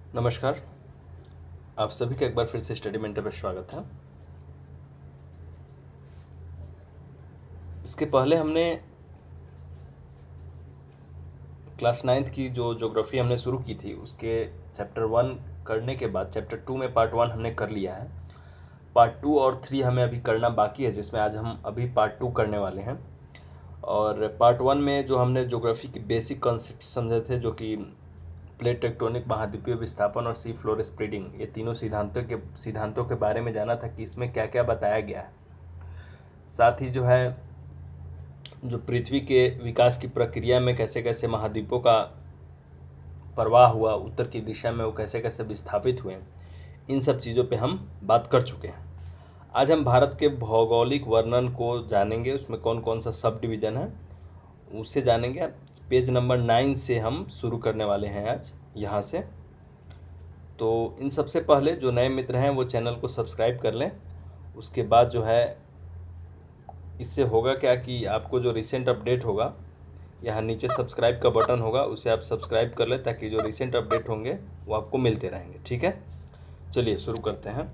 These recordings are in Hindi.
नमस्कार। आप सभी का एक बार फिर से स्टडी मेंटर पर स्वागत है। इसके पहले हमने क्लास 9th की जो ज्योग्राफी हमने शुरू की थी उसके चैप्टर 1 करने के बाद चैप्टर 2 में पार्ट 1 हमने कर लिया है। पार्ट 2 और 3 हमें अभी करना बाकी है, जिसमें आज हम अभी पार्ट 2 करने वाले हैं। और पार्ट 1 में जो हमने ज्योग्राफी की बेसिक कॉन्सेप्ट समझे थे, जो कि प्लेट टेक्टोनिक, महाद्वीपीय विस्थापन और सी फ्लोर स्प्रेडिंग, ये तीनों सिद्धांतों के बारे में जाना था कि इसमें क्या क्या बताया गया है। साथ ही जो है जो पृथ्वी के विकास की प्रक्रिया में कैसे कैसे महाद्वीपों का प्रवाह हुआ, उत्तर की दिशा में वो कैसे कैसे विस्थापित हुए, इन सब चीज़ों पे हम बात कर चुके हैं। आज हम भारत के भौगोलिक वर्णन को जानेंगे, उसमें कौन कौन सा सब डिवीज़न है उसे जानेंगे। पेज नंबर 9 से हम शुरू करने वाले हैं आज यहाँ से। तो इन सबसे पहले जो नए मित्र हैं वो चैनल को सब्सक्राइब कर लें। उसके बाद जो है इससे होगा क्या कि आपको जो रिसेंट अपडेट होगा, यहाँ नीचे सब्सक्राइब का बटन होगा, उसे आप सब्सक्राइब कर लें ताकि जो रिसेंट अपडेट होंगे वो आपको मिलते रहेंगे। ठीक है, चलिए शुरू करते हैं।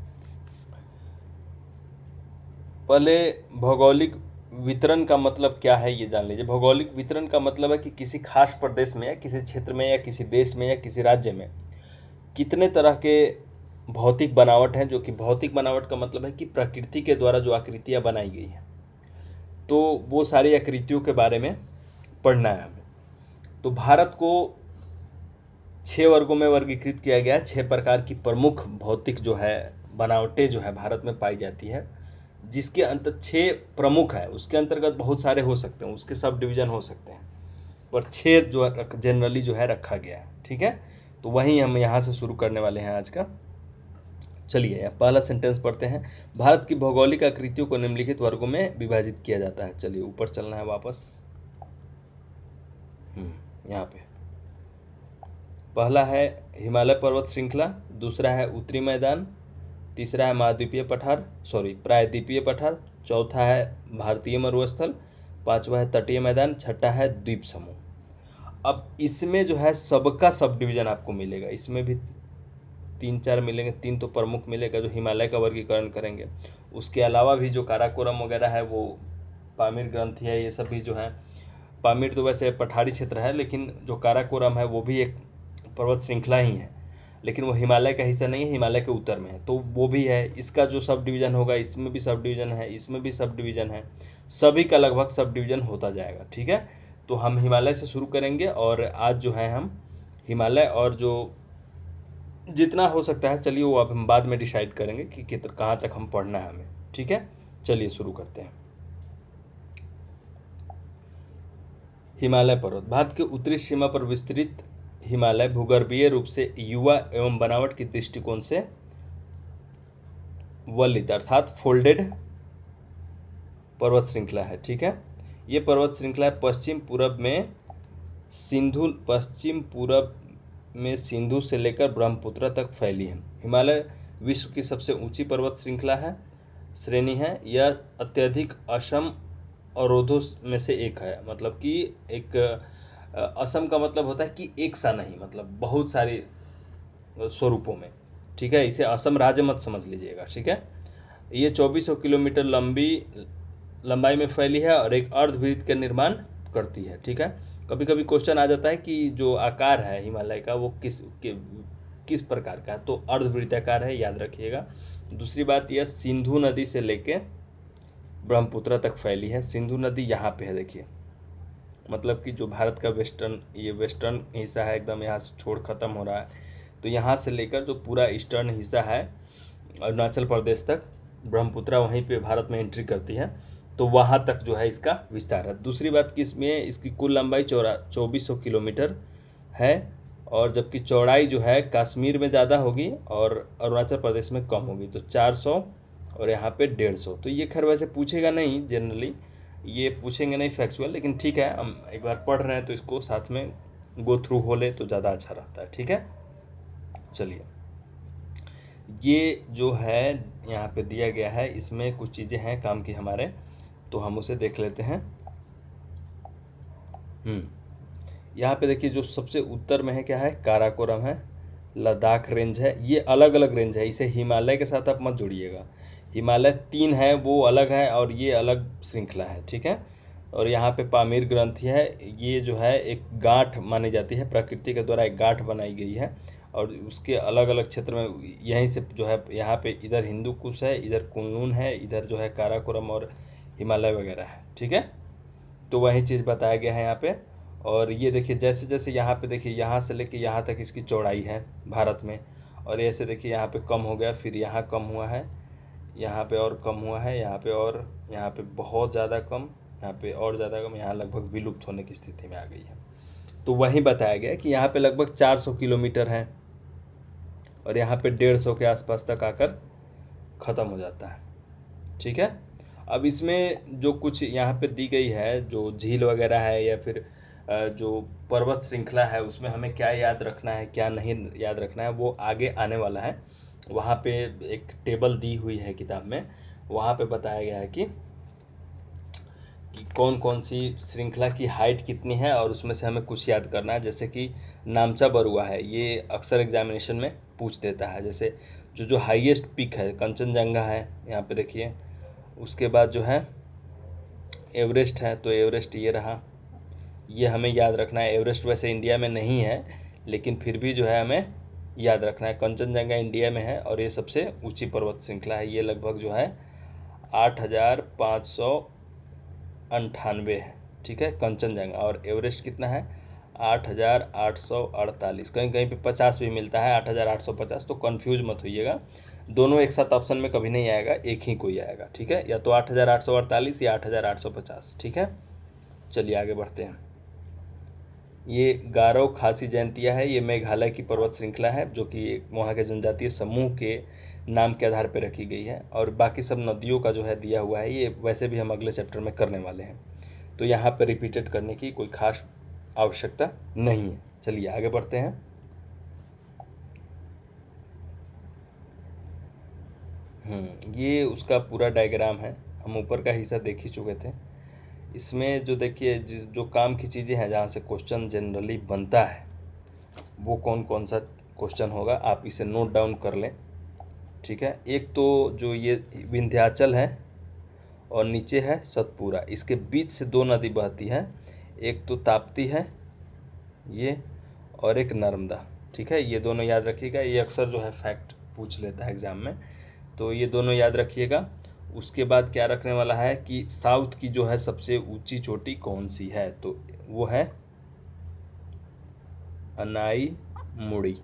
पहले भौगोलिक वितरण का मतलब क्या है ये जान लीजिए। भौगोलिक वितरण का मतलब है कि किसी खास प्रदेश में या किसी क्षेत्र में या किसी देश में या किसी राज्य में कितने तरह के भौतिक बनावट हैं। जो कि भौतिक बनावट का मतलब है कि प्रकृति के द्वारा जो आकृतियाँ बनाई गई हैं, तो वो सारी आकृतियों के बारे में पढ़ना है हमें। तो भारत को 6 वर्गों में वर्गीकृत किया गया है। 6 प्रकार की प्रमुख भौतिक जो है बनावटें जो है भारत में पाई जाती है, जिसके अंतर 6 प्रमुख है। उसके अंतर्गत बहुत सारे हो सकते हैं, उसके सब डिवीज़न हो सकते हैं, पर 6 जो जनरली जो है रखा गया है। ठीक है, तो वहीं हम यहाँ से शुरू करने वाले हैं आज का। चलिए पहला सेंटेंस पढ़ते हैं। भारत की भौगोलिक आकृतियों को निम्नलिखित वर्गों में विभाजित किया जाता है। चलिए ऊपर चलना है वापस। यहाँ पे पहला है हिमालय पर्वत श्रृंखला, दूसरा है उत्तरी मैदान, तीसरा है प्रायद्वीपीय पठार, चौथा है भारतीय मरुस्थल, पांचवा है तटीय मैदान, छठा है द्वीप समूह। अब इसमें जो है सबका सब डिवीजन आपको मिलेगा। इसमें भी 3-4 मिलेंगे। 3 तो प्रमुख मिलेगा जो हिमालय का वर्गीकरण करेंगे। उसके अलावा भी जो काराकोरम वगैरह है, वो पामीर ग्रंथि है, ये सब भी जो है। पामीर तो वैसे पठारी क्षेत्र है, लेकिन जो काराकोरम है वो भी एक पर्वत श्रृंखला ही है, लेकिन वो हिमालय का हिस्सा नहीं है, हिमालय के उत्तर में है, तो वो भी है। इसका जो सब डिवीज़न होगा, इसमें भी सब डिवीज़न है, इसमें भी सब डिवीज़न है, सभी का लगभग सब डिवीज़न होता जाएगा। ठीक है, तो हम हिमालय से शुरू करेंगे और आज जो है हम हिमालय और जो जितना हो सकता है, चलिए वो अब हम बाद में डिसाइड करेंगे कि कहाँ तक हम पढ़ना है हमें। ठीक है, चलिए शुरू करते हैं। हिमालय पर्वत। भारत के उत्तरी सीमा पर विस्तृत हिमालय भूगर्भीय रूप से युवा एवं बनावट की दृष्टिकोण से वलित अर्थात फोल्डेड पर्वत श्रृंखला है। ठीक है, ये पर्वत श्रृंखला पश्चिम पूरब में सिंधु से लेकर ब्रह्मपुत्र तक फैली है। हिमालय विश्व की सबसे ऊंची पर्वत श्रेणी है। यह अत्यधिक असम अवरोधों में से एक है। मतलब कि एक असम का मतलब होता है कि एक सा नहीं, मतलब बहुत सारे स्वरूपों में। ठीक है, इसे असम राज्य मत समझ लीजिएगा। ठीक है, ये 2400 किलोमीटर लंबाई में फैली है और एक अर्धवृत्त का निर्माण करती है। ठीक है, कभी कभी क्वेश्चन आ जाता है कि जो आकार है हिमालय का वो किस प्रकार का है, तो अर्धवृत्ताकार है, याद रखिएगा। दूसरी बात, यह सिंधु नदी से लेके ब्रह्मपुत्र तक फैली है। सिंधु नदी यहाँ पे है, देखिए, मतलब कि जो भारत का वेस्टर्न हिस्सा है, एकदम यहाँ से छोड़ खत्म हो रहा है, तो यहाँ से लेकर जो पूरा ईस्टर्न हिस्सा है अरुणाचल प्रदेश तक, ब्रह्मपुत्र वहीं पे भारत में एंट्री करती है, तो वहाँ तक जो है इसका विस्तार है। दूसरी बात कि इसमें इसकी कुल लंबाई 2400 किलोमीटर है, और जबकि चौड़ाई जो है कश्मीर में ज़्यादा होगी और अरुणाचल प्रदेश में कम होगी, तो 400 और यहाँ पे 150। तो ये खैर वैसे पूछेगा नहीं, जनरली ये पूछेंगे नहीं फैक्चुअल, लेकिन ठीक है, हम एक बार पढ़ रहे हैं तो इसको साथ में गो थ्रू हो ले तो ज़्यादा अच्छा रहता है। ठीक है, चलिए ये जो है यहाँ पे दिया गया है, इसमें कुछ चीज़ें हैं काम की हमारे, तो हम उसे देख लेते हैं। यहाँ पे देखिए, जो सबसे उत्तर में है क्या है, काराकोरम है। लद्दाख रेंज है, ये अलग अलग रेंज है, इसे हिमालय के साथ आप मत जोड़िएगा। हिमालय 3 है वो अलग है और ये अलग श्रृंखला है, ठीक है। और यहाँ पे पामीर ग्रंथि है, ये जो है एक गांठ मानी जाती है, प्रकृति के द्वारा एक गांठ बनाई गई है और उसके अलग अलग क्षेत्र में यहीं से जो है, यहाँ पे इधर हिंदू कुश है, इधर कुनलुन है, इधर जो है काराकोरम और हिमालय वगैरह है, ठीक है। तो वही चीज़ बताया गया है यहाँ पे। और ये देखिए जैसे जैसे यहाँ पे देखिए, यहाँ से लेके यहाँ तक इसकी चौड़ाई है भारत में, और ऐसे देखिए यहाँ पे कम हो गया, फिर यहाँ कम हुआ है, यहाँ पे और कम हुआ है, यहाँ पे और, यहाँ पे बहुत ज़्यादा कम, यहाँ पे और ज़्यादा कम, यहाँ लगभग विलुप्त होने की स्थिति में आ गई है। तो वही बताया गया कि यहाँ पे लगभग 400 किलोमीटर है और यहाँ पे 150 के आसपास तक आकर ख़त्म हो जाता है, ठीक है। अब इसमें जो कुछ यहाँ पे दी गई है, जो झील वगैरह है या फिर जो पर्वत श्रृंखला है, उसमें हमें क्या याद रखना है क्या नहीं याद रखना है वो आगे आने वाला है। वहाँ पे एक टेबल दी हुई है किताब में, वहाँ पे बताया गया है कि कौन कौन सी श्रृंखला की हाइट कितनी है और उसमें से हमें कुछ याद करना है। जैसे कि नामचा बरुआ है, ये अक्सर एग्जामिनेशन में पूछ देता है। जैसे जो हाईएस्ट पीक है कंचनजंगा है, यहाँ पे देखिए। उसके बाद जो है एवरेस्ट है, तो एवरेस्ट ये रहा, ये हमें याद रखना है। एवरेस्ट वैसे इंडिया में नहीं है लेकिन फिर भी जो है हमें याद रखना है। कंचनजंगा इंडिया में है और ये सबसे ऊंची पर्वत श्रृंखला है, ये लगभग जो है 8,598 है, ठीक है कंचनजंगा। और एवरेस्ट कितना है 8,848, कहीं कहीं पे 50 भी मिलता है 8,850, तो कंफ्यूज मत होइएगा, दोनों एक साथ ऑप्शन में कभी नहीं आएगा, एक ही कोई आएगा, ठीक है, या तो 8,848 या 8,850, ठीक है। चलिए आगे बढ़ते हैं। ये गारो खासी जयंतिया है, ये मेघालय की पर्वत श्रृंखला है जो कि वहाँ के जनजातीय समूह के नाम के आधार पर रखी गई है। और बाकी सब नदियों का जो है दिया हुआ है, ये वैसे भी हम अगले चैप्टर में करने वाले हैं, तो यहाँ पर रिपीटेड करने की कोई खास आवश्यकता नहीं है। चलिए आगे बढ़ते हैं। ये उसका पूरा डायग्राम है, हम ऊपर का हिस्सा देख ही चुके थे। इसमें जो देखिए जो काम की चीज़ें हैं जहाँ से क्वेश्चन जनरली बनता है वो कौन कौन सा क्वेश्चन होगा, आप इसे नोट डाउन कर लें, ठीक है। एक तो जो ये विंध्याचल है और नीचे है सतपुरा, इसके बीच से 2 नदी बहती है, एक तो ताप्ती है ये और एक नर्मदा, ठीक है। ये दोनों याद रखिएगा, ये अक्सर जो है फैक्ट पूछ लेता है एग्ज़ाम में, तो ये दोनों याद रखिएगा। उसके बाद क्या रखने वाला है कि साउथ की जो है सबसे ऊंची चोटी कौन सी है, तो वो है अनाईमुड़ी,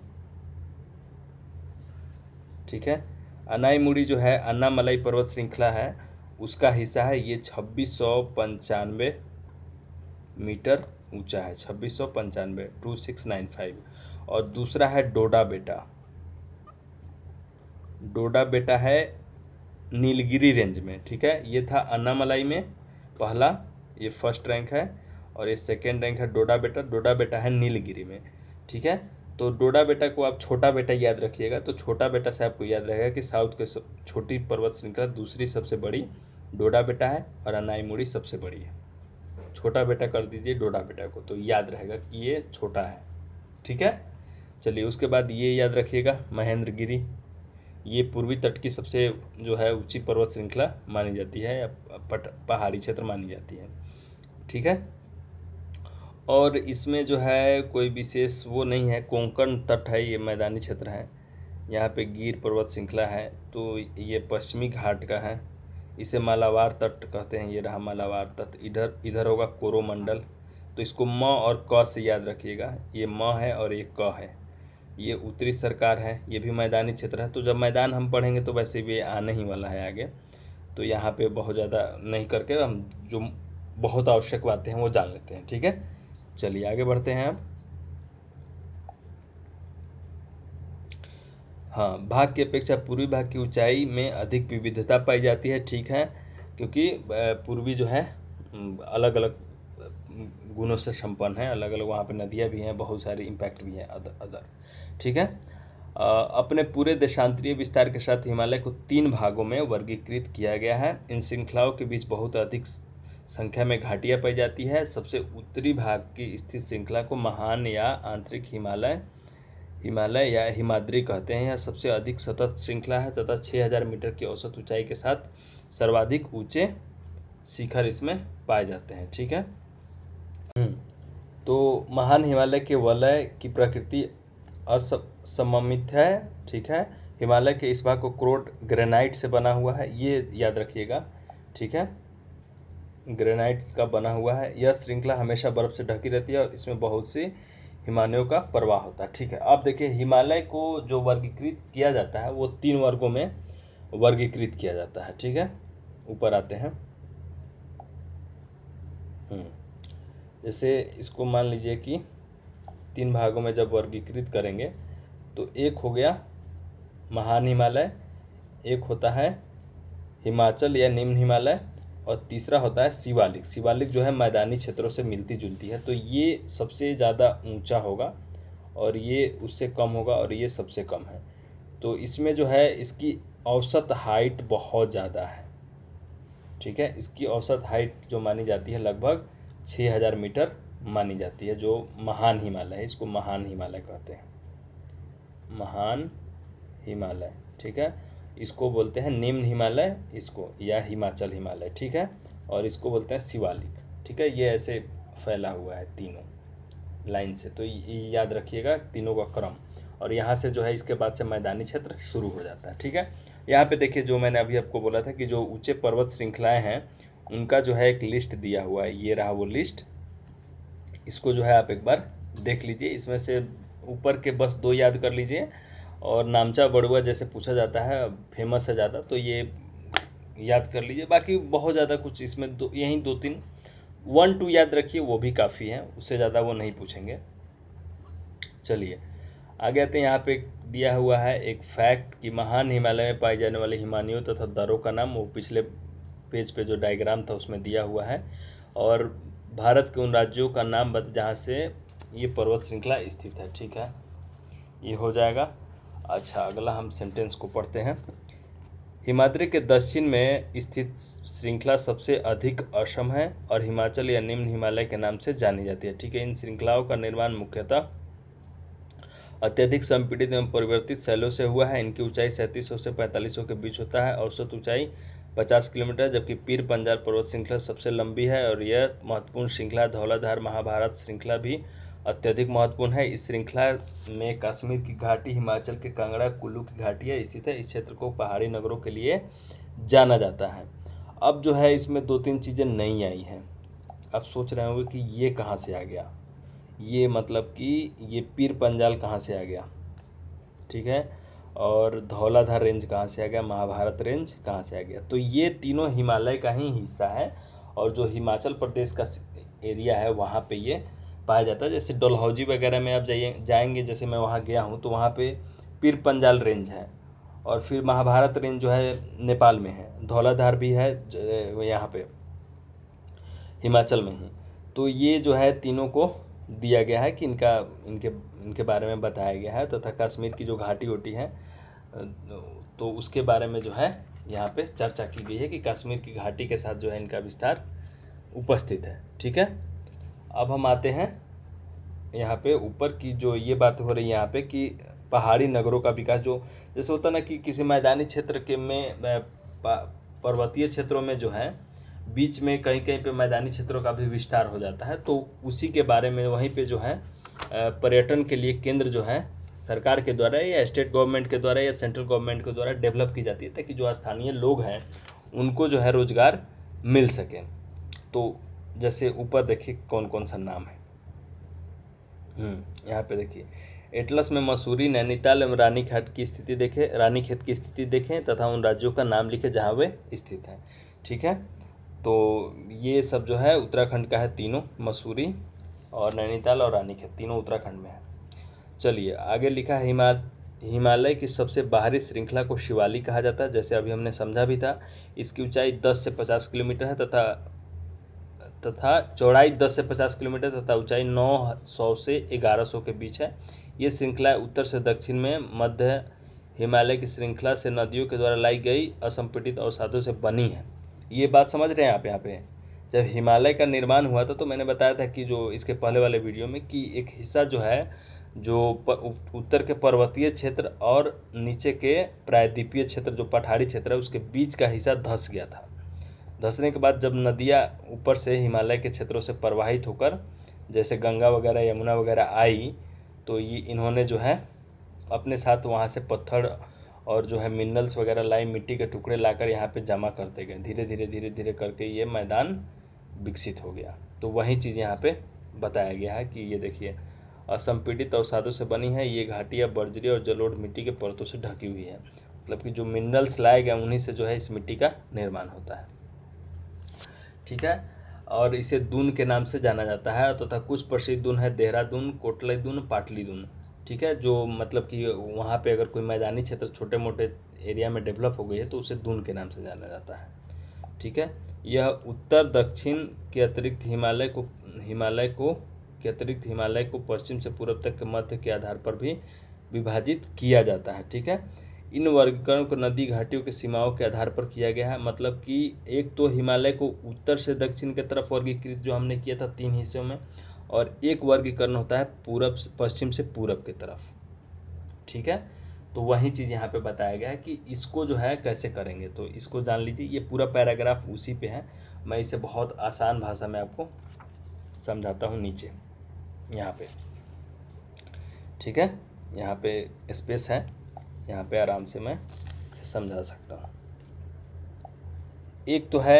ठीक है। अनाईमुड़ी जो है अन्नामलाई पर्वत श्रृंखला है, उसका हिस्सा है, ये 2695 मीटर ऊंचा है, 2695 2695। और दूसरा है डोडा बेटा, डोडा बेटा है नीलगिरी रेंज में, ठीक है। ये था अन्नामलाई में पहला, ये फर्स्ट रैंक है, और ये सेकेंड रैंक है डोडा बेटा, डोडा बेटा है नीलगिरी में, ठीक है। तो डोडा बेटा को आप छोटा बेटा याद रखिएगा, तो छोटा बेटा से आपको याद रहेगा कि साउथ के छोटी पर्वत श्रृंखला दूसरी सबसे बड़ी डोडा बेटा है और अनाईमुड़ी सबसे बड़ी है। छोटा बेटा कर दीजिए डोडा बेटा को, तो याद रहेगा कि ये छोटा है, ठीक है। चलिए उसके बाद ये याद रखिएगा महेंद्रगिरी, ये पूर्वी तट की सबसे जो है ऊंची पर्वत श्रृंखला मानी जाती है या पहाड़ी क्षेत्र मानी जाती है, ठीक है। और इसमें जो है कोई विशेष वो नहीं है, कोंकण तट है, ये मैदानी क्षेत्र है, यहाँ पे गिर पर्वत श्रृंखला है, तो ये पश्चिमी घाट का है, इसे मालाबार तट कहते हैं, ये रहा मालाबार तट। इधर होगा कोरोमंडल, तो इसको म और क से याद रखिएगा, ये म है और ये क है। ये उत्तरी सरकार है, ये भी मैदानी क्षेत्र है, तो जब मैदान हम पढ़ेंगे तो वैसे भी आने ही वाला है आगे, तो यहाँ पे बहुत ज़्यादा नहीं करके हम जो बहुत आवश्यक बातें हैं वो जान लेते हैं, ठीक है। चलिए आगे बढ़ते हैं अब। हाँ, भाग की अपेक्षा पूर्वी भाग की ऊंचाई में अधिक विविधता पाई जाती है, ठीक है, क्योंकि पूर्वी जो है अलग अलग गुणों से संपन्न है, अलग अलग वहाँ पे नदियाँ भी हैं, बहुत सारी इम्पैक्ट भी हैं अदर, ठीक है। अपने पूरे देशांतरीय विस्तार के साथ हिमालय को 3 भागों में वर्गीकृत किया गया है। इन श्रृंखलाओं के बीच बहुत अधिक संख्या में घाटियाँ पाई जाती है। सबसे उत्तरी भाग की स्थित श्रृंखला को महान या आंतरिक हिमालय हिमालय या हिमाद्री कहते हैं। यह सबसे अधिक सतत श्रृंखला है तथा 6000 मीटर की औसत ऊंचाई के साथ सर्वाधिक ऊंचे शिखर इसमें पाए जाते हैं। ठीक है। तो महान हिमालय के वलय की प्रकृति असममित है। ठीक है। हिमालय के इस भाग को क्रोट ग्रेनाइट से बना हुआ है, ये याद रखिएगा। ठीक है, ग्रेनाइट का बना हुआ है। यह श्रृंखला हमेशा बर्फ से ढकी रहती है और इसमें बहुत सी हिमालयों का प्रवाह होता है। ठीक है। अब देखिए, हिमालय को जो वर्गीकृत किया जाता है वो 3 वर्गों में वर्गीकृत किया जाता है। ठीक है, ऊपर आते हैं। जैसे इसको मान लीजिए कि 3 भागों में जब वर्गीकृत करेंगे तो एक हो गया महान हिमालय, एक होता है हिमाचल या निम्न हिमालय, और तीसरा होता है शिवालिक। शिवालिक जो है मैदानी क्षेत्रों से मिलती जुलती है, तो ये सबसे ज़्यादा ऊंचा होगा और ये उससे कम होगा और ये सबसे कम है। तो इसमें जो है इसकी औसत हाइट बहुत ज़्यादा है। ठीक है, इसकी औसत हाइट जो मानी जाती है लगभग 6000 मीटर मानी जाती है, जो महान हिमालय है। इसको महान हिमालय कहते हैं, महान हिमालय। ठीक है, इसको बोलते हैं निम्न हिमालय, इसको या हिमाचल हिमालय। ठीक है, और इसको बोलते हैं शिवालिक। ठीक है, ये ऐसे फैला हुआ है तीनों लाइन से, तो ये याद रखिएगा तीनों का क्रम। और यहाँ से जो है इसके बाद से मैदानी क्षेत्र शुरू हो जाता है। ठीक है, यहाँ पे देखिए जो मैंने अभी आपको बोला था कि जो ऊंचे पर्वत श्रृंखलाएँ हैं उनका जो है एक लिस्ट दिया हुआ है, ये रहा वो लिस्ट। इसको जो है आप एक बार देख लीजिए। इसमें से ऊपर के बस 2 याद कर लीजिए, और नामचा बड़ुआ जैसे पूछा जाता है, फेमस है ज़्यादा, तो ये याद कर लीजिए। बाकी बहुत ज़्यादा कुछ इसमें यहीं 2-3 1-2 याद रखिए, वो भी काफ़ी हैं, उससे ज़्यादा वो नहीं पूछेंगे। चलिए आगे आते हैं। यहाँ पे दिया हुआ है एक फैक्ट कि महान हिमालय में पाई जाने वाले हिमानियों तथा दर्रों का नाम, वो पिछले पेज पे जो डायग्राम था उसमें दिया हुआ है, और भारत के उन राज्यों का नाम जहाँ से ये पर्वत श्रृंखला स्थित है। ठीक है, ये हो जाएगा। अच्छा, अगला हम सेंटेंस को पढ़ते हैं। हिमाद्री के दक्षिण में स्थित श्रृंखला सबसे अधिक असम है और हिमाचल या निम्न हिमालय के नाम से जानी जाती है। ठीक है, इन श्रृंखलाओं का निर्माण मुख्यतः अत्यधिक संपीड़ित एवं परिवर्तित शैलों से हुआ है। इनकी ऊंचाई 3700 से 4500 के बीच होता है, औसत ऊंचाई 50 किलोमीटर, जबकि पीर पंजाल पर्वत श्रृंखला सबसे लंबी है और यह महत्वपूर्ण श्रृंखला धौलाधार महाभारत श्रृंखला भी अत्यधिक महत्वपूर्ण है। इस श्रृंखला में कश्मीर की घाटी, हिमाचल के कांगड़ा, कुल्लू की घाटियाँ स्थित है। इस क्षेत्र को पहाड़ी नगरों के लिए जाना जाता है। अब जो है इसमें 2-3 चीज़ें नई आई हैं। अब सोच रहे होंगे कि ये कहाँ से आ गया, ये मतलब कि ये पीर पंजाल कहाँ से आ गया। ठीक है, और धौलाधार रेंज कहाँ से आ गया, महाभारत रेंज कहाँ से आ गया। तो ये तीनों हिमालय का ही हिस्सा है, और जो हिमाचल प्रदेश का एरिया है वहाँ पे ये पाया जाता है। जैसे डलहौजी वगैरह में आप जाएंगे, जैसे मैं वहाँ गया हूँ, तो वहाँ पे पीर पंजाल रेंज है, और फिर महाभारत रेंज जो है नेपाल में है, धौलाधार भी है यहाँ पे हिमाचल में ही। तो ये जो है तीनों को दिया गया है कि इनके बारे में बताया गया है, तथा कश्मीर की जो घाटी होती है तो उसके बारे में जो है यहाँ पे चर्चा की गई है कि कश्मीर की घाटी के साथ जो है इनका विस्तार उपस्थित है। ठीक है, अब हम आते हैं यहाँ पे ऊपर की जो ये बात हो रही है यहाँ पे कि पहाड़ी नगरों का विकास, जो जैसे होता ना कि किसी मैदानी क्षेत्र के में पर्वतीय क्षेत्रों में जो है बीच में कहीं कहीं पे मैदानी क्षेत्रों का भी विस्तार हो जाता है, तो उसी के बारे में वहीं पे जो है पर्यटन के लिए केंद्र जो है सरकार के द्वारा या स्टेट गवर्नमेंट के द्वारा या सेंट्रल गवर्नमेंट के द्वारा डेवलप की जाती है, ताकि जो स्थानीय लोग हैं उनको जो है रोजगार मिल सके। तो जैसे ऊपर देखिए कौन कौन सा नाम है। यहाँ पे देखिए एटलस में मसूरी, नैनीताल एवं रानीखेत की स्थिति देखें तथा उन राज्यों का नाम लिखें जहाँ वे स्थित हैं। ठीक है, तो ये सब जो है उत्तराखंड का है, तीनों मसूरी और नैनीताल और रानीखेत तीनों उत्तराखंड में है। चलिए आगे लिखा है हिमालय की सबसे बाहरी श्रृंखला को शिवालिक कहा जाता है, जैसे अभी हमने समझा भी था। इसकी ऊंचाई 10 से 50 किलोमीटर है तथा चौड़ाई 10 से 50 किलोमीटर तथा ऊंचाई 900 से 1100 के बीच है। ये श्रृंखला उत्तर से दक्षिण में मध्य हिमालय की श्रृंखला से नदियों के द्वारा लाई गई असंपीड़ित अवसादों से बनी है। ये बात समझ रहे हैं आप। यहाँ पे जब हिमालय का निर्माण हुआ था तो मैंने बताया था कि जो इसके पहले वाले वीडियो में कि एक हिस्सा जो है जो उत्तर के पर्वतीय क्षेत्र और नीचे के प्रायद्वीपीय क्षेत्र जो पठारी क्षेत्र है उसके बीच का हिस्सा धंस गया था। धंसने के बाद जब नदियाँ ऊपर से हिमालय के क्षेत्रों से प्रवाहित होकर जैसे गंगा वगैरह यमुना वगैरह आई, तो ये इन्होंने जो है अपने साथ वहाँ से पत्थर और जो है मिनरल्स वगैरह लाई, मिट्टी के टुकड़े लाकर यहाँ पे जमा करते गए। धीरे धीरे करके ये मैदान विकसित हो गया। तो वही चीज़ यहाँ पे बताया गया है कि ये देखिए असंपीड़ित अवसादों से बनी है ये घाटियाँ बर्जरी और जलोढ़ मिट्टी के परतों से ढकी हुई है। मतलब कि जो मिनरल्स लाए गए उन्हीं से जो है इस मिट्टी का निर्माण होता है। ठीक है, और इसे दून के नाम से जाना जाता है तथा कुछ प्रसिद्ध दून है देहरादून, कोटलाई दून, पाटली दून। ठीक है, जो मतलब कि वहाँ पे अगर कोई मैदानी क्षेत्र छोटे मोटे एरिया में डेवलप हो गई है तो उसे दून के नाम से जाना जाता है। ठीक है, यह उत्तर दक्षिण के अतिरिक्त हिमालय को पश्चिम से पूर्व तक के मध्य के आधार पर भी विभाजित किया जाता है। ठीक है, इन वर्गीकरण को नदी घाटियों की सीमाओं के आधार पर किया गया है। मतलब कि एक तो हिमालय को उत्तर से दक्षिण की तरफ वर्गीकृत जो हमने किया था 3 हिस्सों में, और एक वर्गीकरण होता है पूरब पश्चिम से पूरब की तरफ। ठीक है, तो वही चीज़ यहाँ पे बताया गया है कि इसको जो है कैसे करेंगे, तो इसको जान लीजिए। ये पूरा पैराग्राफ उसी पे है, मैं इसे बहुत आसान भाषा में आपको समझाता हूँ नीचे यहाँ पे। ठीक है, यहाँ पे स्पेस है, यहाँ पे आराम से मैं इसे समझा सकता हूँ। एक तो है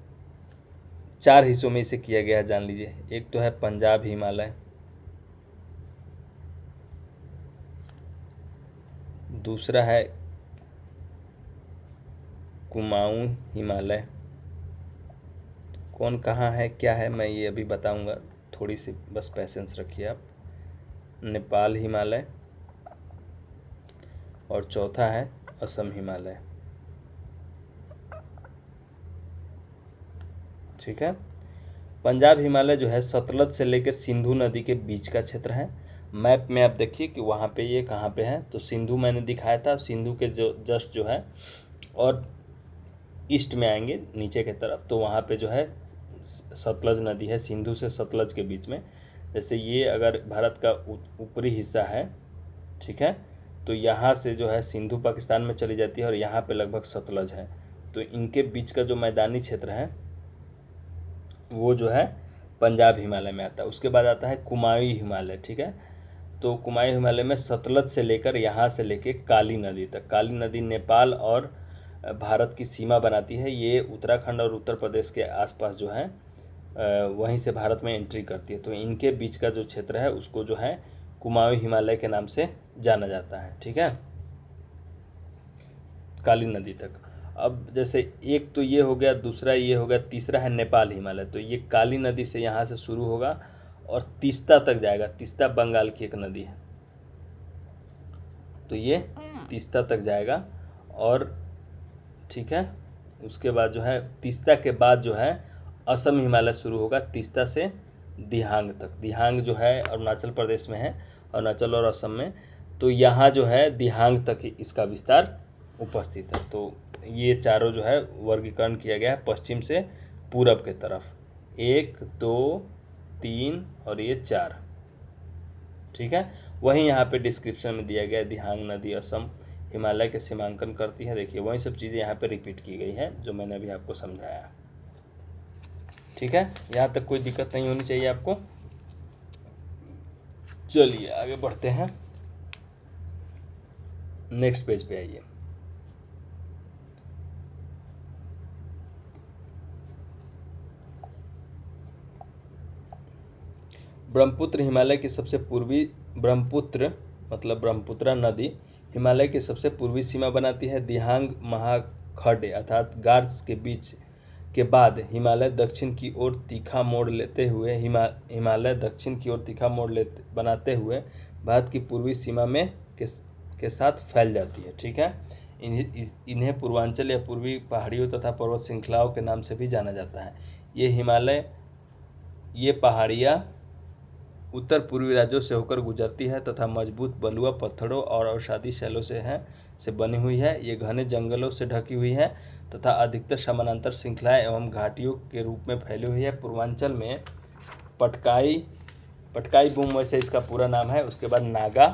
4 हिस्सों में इसे किया गया है, जान लीजिए। एक तो है पंजाब हिमालय, दूसरा है कुमाऊं हिमालय, कौन कहाँ है क्या है मैं ये अभी बताऊंगा, थोड़ी सी बस पैसेंस रखिए आप। नेपाल हिमालय, और चौथा है असम हिमालय। ठीक है, पंजाब हिमालय जो है सतलज से लेकर सिंधु नदी के बीच का क्षेत्र है। मैप में आप देखिए कि वहाँ पे ये कहाँ पे है, तो सिंधु मैंने दिखाया था, सिंधु के जो जस्ट जो है और ईस्ट में आएंगे नीचे की तरफ, तो वहाँ पे जो है सतलज नदी है, सिंधु से सतलज के बीच में। जैसे ये अगर भारत का ऊपरी हिस्सा है, ठीक है, तो यहाँ से जो है सिंधु पाकिस्तान में चली जाती है और यहाँ पे लगभग सतलज है। तो इनके बीच का जो मैदानी क्षेत्र है वो जो है पंजाब हिमालय में आता है। उसके बाद आता है कुमाऊं हिमालय। ठीक है, तो कुमाऊं हिमालय में सतलज से लेकर यहाँ से लेकर काली नदी तक, काली नदी नेपाल और भारत की सीमा बनाती है। ये उत्तराखंड और उत्तर प्रदेश के आसपास जो है वहीं से भारत में एंट्री करती है। तो इनके बीच का जो क्षेत्र है उसको जो है कुमाऊं हिमालय के नाम से जाना जाता है। ठीक है, काली नदी तक। अब जैसे एक तो ये हो गया, दूसरा ये हो गया, तीसरा है नेपाल हिमालय। तो ये काली नदी से यहाँ से शुरू होगा और तीस्ता तक जाएगा। तीस्ता बंगाल की एक नदी है, तो ये तीस्ता तक जाएगा। और ठीक है, उसके बाद जो है तीस्ता के बाद जो है असम हिमालय शुरू होगा, तीस्ता से दिहांग तक। दिहांग जो है अरुणाचल प्रदेश में है, अरुणाचल और असम में। तो यहाँ जो है दिहांग तक इसका विस्तार उपस्थित है। तो ये चारों जो है वर्गीकरण किया गया है पश्चिम से पूरब के तरफ, 1 2 3 और ये 4। ठीक है, वहीं यहाँ पे डिस्क्रिप्शन में दिया गया है दिहांग नदी असम हिमालय के सीमांकन करती है। देखिए वही सब चीज़ें यहाँ पे रिपीट की गई है जो मैंने अभी आपको समझाया। ठीक है, यहाँ तक कोई दिक्कत नहीं होनी चाहिए आपको। चलिए आगे बढ़ते हैं, नेक्स्ट पेज पे आइए। ब्रह्मपुत्र हिमालय की सबसे पूर्वी ब्रह्मपुत्रा नदी हिमालय की सबसे पूर्वी सीमा बनाती है। दिहांग महाखड्ड अर्थात गार्स के बीच के बाद हिमालय दक्षिण की ओर तीखा मोड़ बनाते हुए भारत की पूर्वी सीमा में के साथ फैल जाती है। ठीक है, इन्हें पूर्वांचल या पूर्वी पहाड़ियों तथा पर्वत श्रृंखलाओं के नाम से भी जाना जाता है। ये पहाड़ियाँ उत्तर पूर्वी राज्यों से होकर गुजरती है तथा मजबूत बलुआ पत्थरों और अवसादी शैलों से बनी हुई है। ये घने जंगलों से ढकी हुई है तथा अधिकतर समानांतर श्रृंखलाएं एवं घाटियों के रूप में फैली हुई है। पूर्वांचल में पटकाई पटकाई बूम वैसे इसका पूरा नाम है। उसके बाद नागा,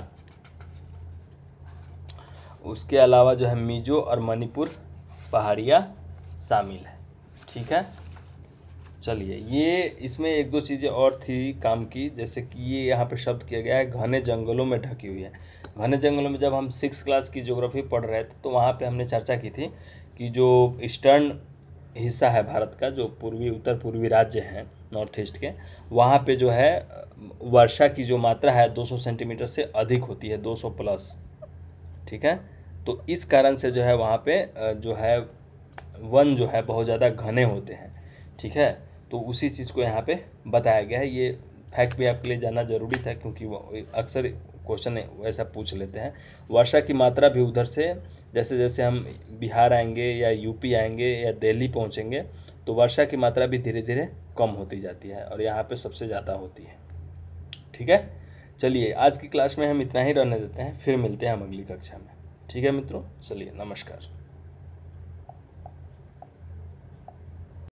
उसके अलावा जो है मिजो और मणिपुर पहाड़ियाँ शामिल है। ठीक है, चलिए ये इसमें एक दो चीज़ें और थी काम की, जैसे कि ये यहाँ पे शब्द किया गया है घने जंगलों में ढकी हुई है। घने जंगलों में जब हम 6 क्लास की ज्योग्राफी पढ़ रहे थे तो वहाँ पे हमने चर्चा की थी कि जो ईस्टर्न हिस्सा है भारत का, जो पूर्वी उत्तर पूर्वी राज्य हैं नॉर्थ ईस्ट के, वहाँ पे जो है वर्षा की जो मात्रा है 200 सेंटीमीटर से अधिक होती है, 200 प्लस। ठीक है, तो इस कारण से जो है वहाँ पे जो है वन जो है बहुत ज़्यादा घने होते हैं। ठीक है, तो उसी चीज़ को यहाँ पे बताया गया है। ये फैक्ट भी आपके लिए जानना जरूरी था, क्योंकि वो अक्सर क्वेश्चन वैसा पूछ लेते हैं। वर्षा की मात्रा भी उधर से, जैसे जैसे हम बिहार आएंगे या यूपी आएंगे या दिल्ली पहुँचेंगे तो वर्षा की मात्रा भी धीरे धीरे कम होती जाती है और यहाँ पे सबसे ज़्यादा होती है। ठीक है, चलिए आज की क्लास में हम इतना ही रहने देते हैं, फिर मिलते हैं हम अगली कक्षा में। ठीक है मित्रों, चलिए नमस्कार।